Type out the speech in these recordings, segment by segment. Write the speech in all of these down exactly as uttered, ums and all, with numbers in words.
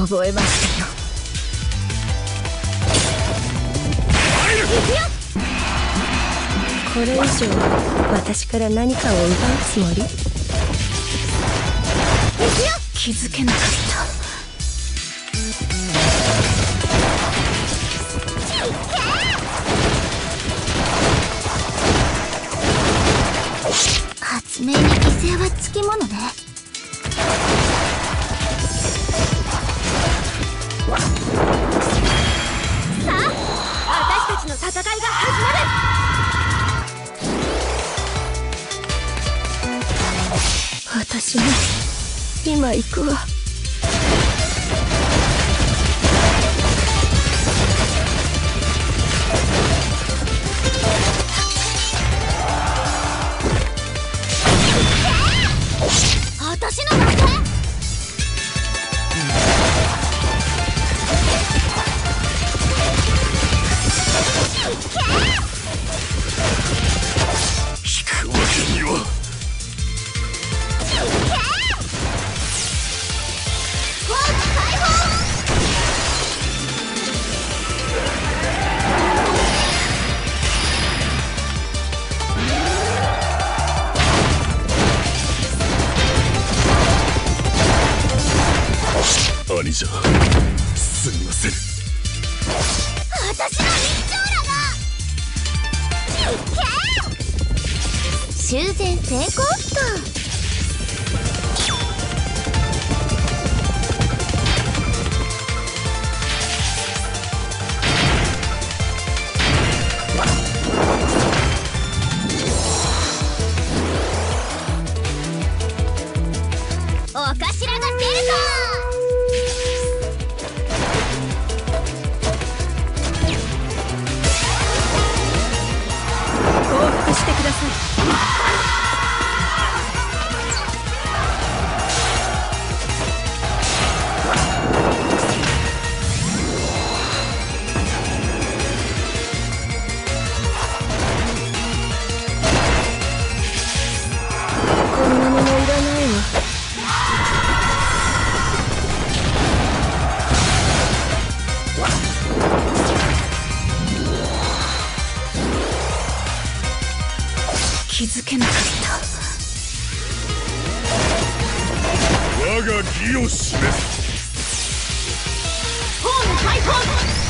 覚えましたよ。これ以上私から何かを奪うつもり？気づけなかった。 発明に犠牲はつきものね。さあ、私たちの戦いが始まる。 私も今行くわ。 私の負け。 引くわけには。兄者、すみません。 私の一丁羅が修繕成功っと。お頭が出るか。 してください。こんなものいらないわ。気づけなかった。 我が義を示す。 ホーム開放。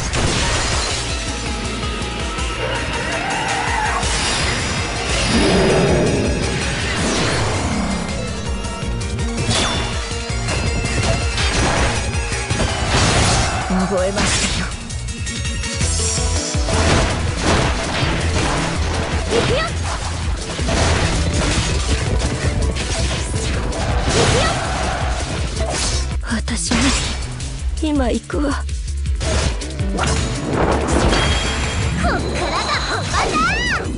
覚えましたよ。 行くよ。 私も今行くわ。こっからが本番だ。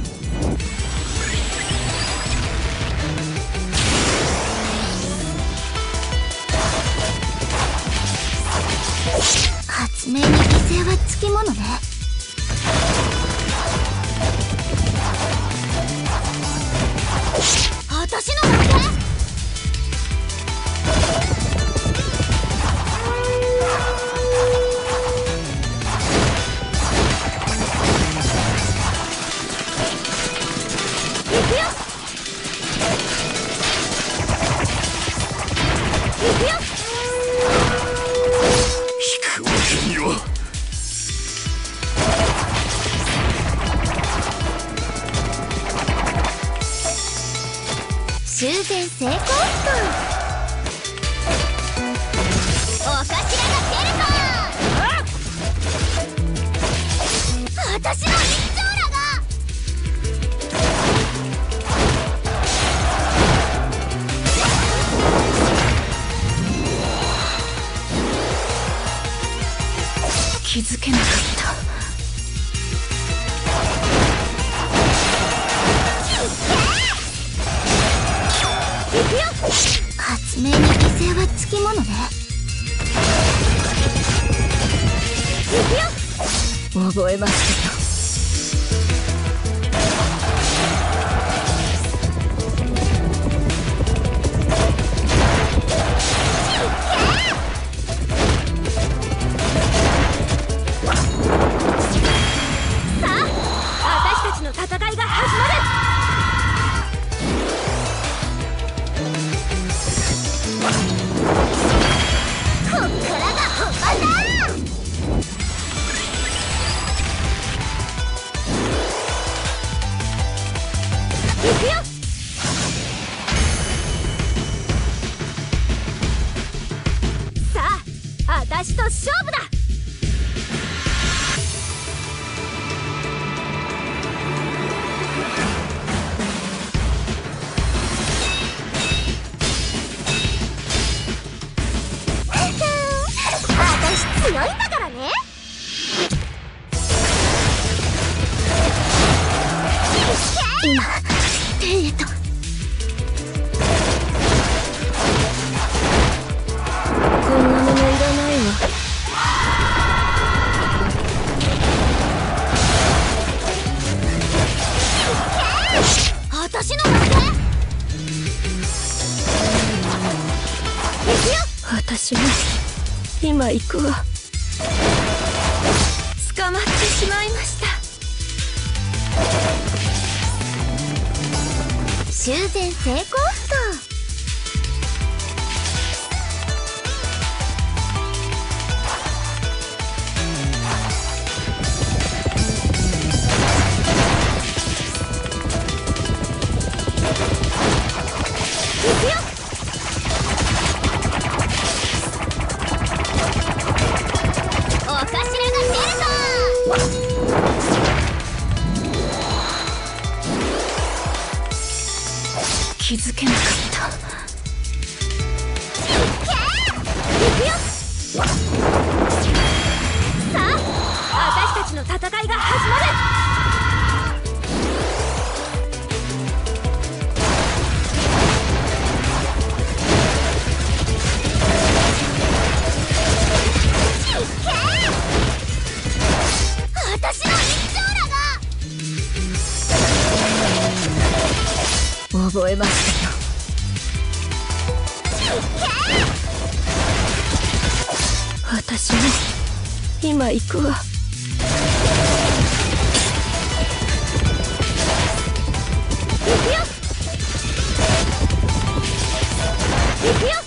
発明に犠牲はつきものね。私の負け。 引くわけには。 修繕成功っと。お頭が出るか。私の一丁羅が。 気づけなかった。 発明に犠牲はつきものね。 覚えましたよ。 の戦いが始まる。 こっからが本番だ。行くよ。さあ、私と勝負だ。強いんだからね。今天へと。 こんなものいらないわ。 私の負け。行くよ。 私も今行くわ。捕まってしまいました。 修繕成功っと。行くよ。お頭が出るぞ。 気づけなかった。 行くよ。 さあ、私たちの戦いが始まる。 私の一丁羅が。 覚えましたよ。私も今行くわ。 行くよ。行くよ。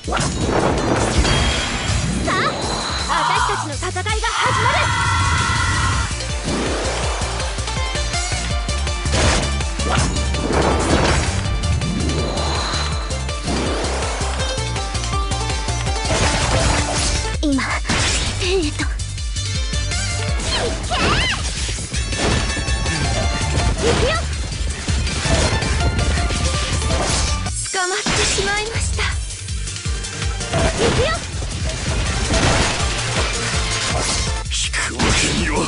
さあ、私たちの戦いが始まる。 今天へと。行くよ。 捕まってしまいました。 行くよ。 引くわけには。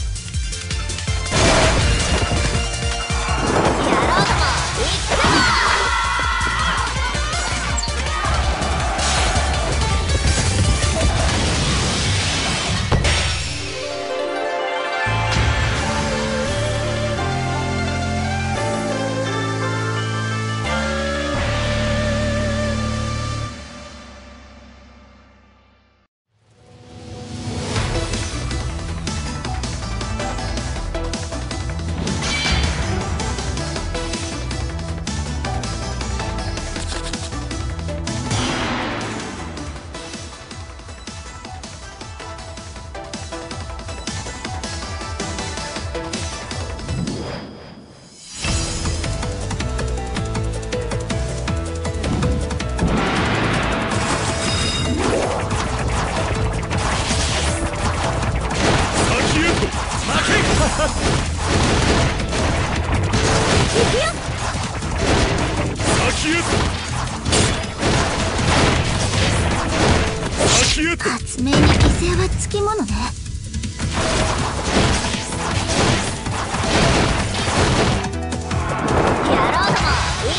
やろうとも行くぞ。発明に犠牲はつきものね。やろうともい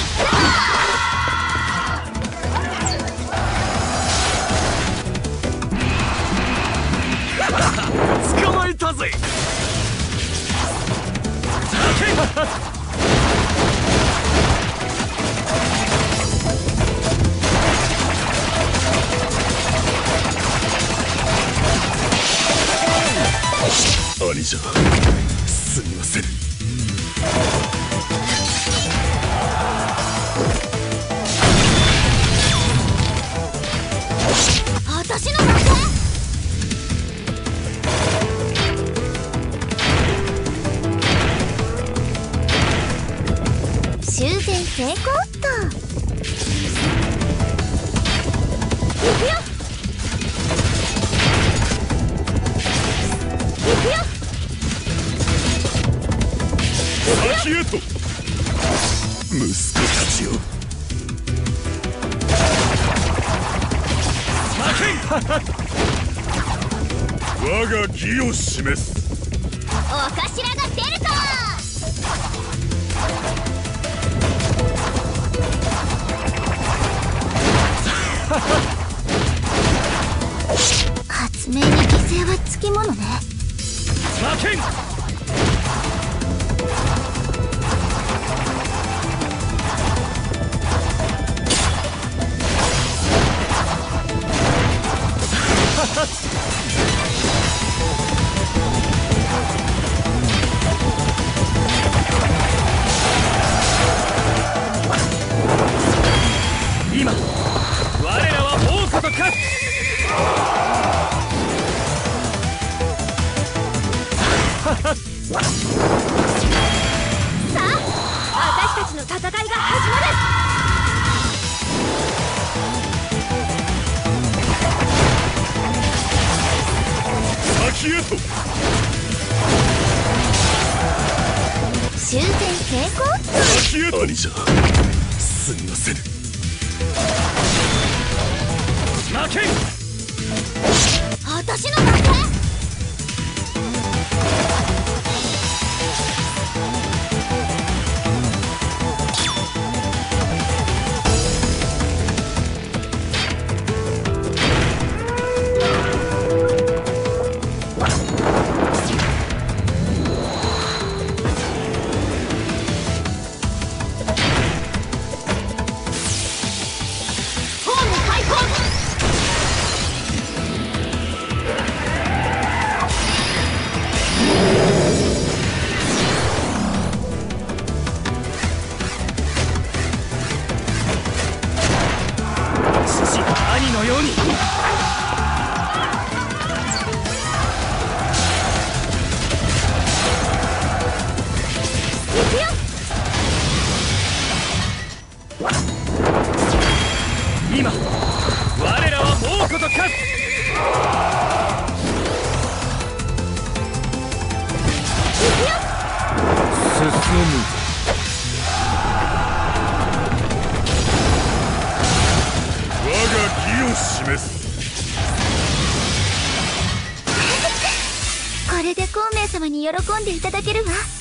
っ捕まえたぜ。兄者、すみません。 修繕成功っと。行くよ行くよ先へと息子たちよ。我が義を示す。 お頭が出るか。発明に犠牲はつきものね。 負けん。今我らは王子と化す。 さあ私たちの戦いが始まる。 先へと修繕成功。 先へと。兄者すみません。負けん。 私の負け。 兄のように。 行くよ。 今我らは猛虎と化す。 行くよ。 進む。我が義を示す。 これで孔明様に喜んでいただけるわ。